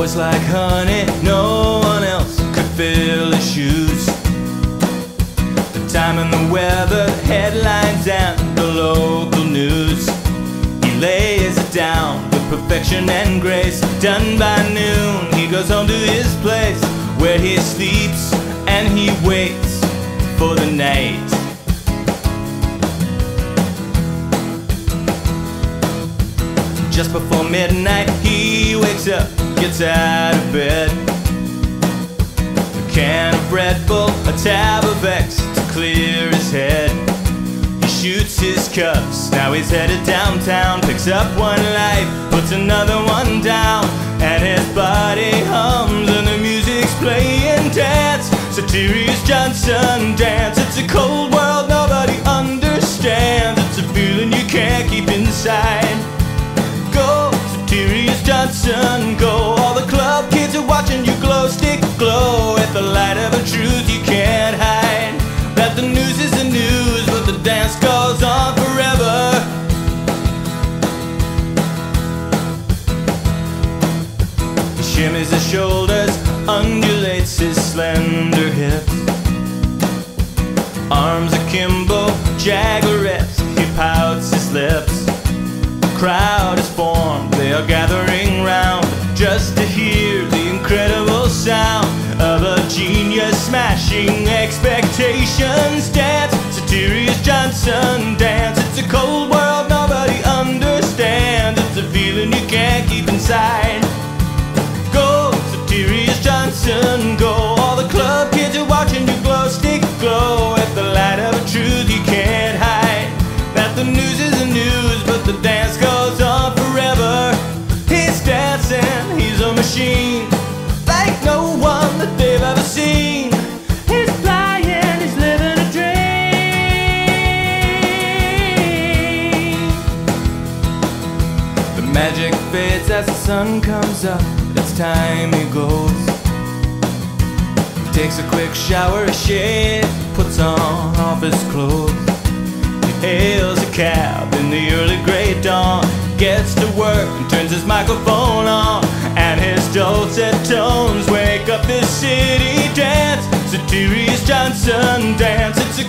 boys like honey, no one else could fill his shoes. The time and the weather, headlines and the local news. He lays it down with perfection and grace. Done by noon, he goes home to his place, where he sleeps and he waits for the night. Just before midnight he wakes up, gets out of bed. A can of Red Bull, a tab of X to clear his head. He shoots his cups, now he's headed downtown. Picks up one life, puts another one down, and his body hums and the music's playing. Dance, Soterios Johnson, dance. It's a cold world nobody understands. It's a feeling you can't keep inside. Go, Soterios Johnson, go. All the club kids are watching you glow. Stick glow at the light of a truth you can't hide. That the news is the news, but the dance goes on forever. He shimmies his shoulders, undulates his slender hips. Arms akimbo, Jaguarettes, he pouts his lips. Crowd is formed, they are gathering round just to hear the incredible sound of a genius smashing expectations. Dance, Soterios Johnson, dance. It's a cold world nobody understands. It's a feeling you can't keep inside. Go, Soterios Johnson, go. All the club kids are watching you glow. Stick glow at the light of a truth you can't hide. That the news is the news, but the dance goes on forever. He's dancing, he's a machine like no one that they've ever seen. He's flying, he's living a dream. The magic fades as the sun comes up. It's time he goes. He takes a quick shower, a shave, puts on off his clothes. Hails a cab in the early grey dawn, gets to work and turns his microphone on, and his dulcet tones wake up this city. Dance, Soterios Johnson, dance. It's a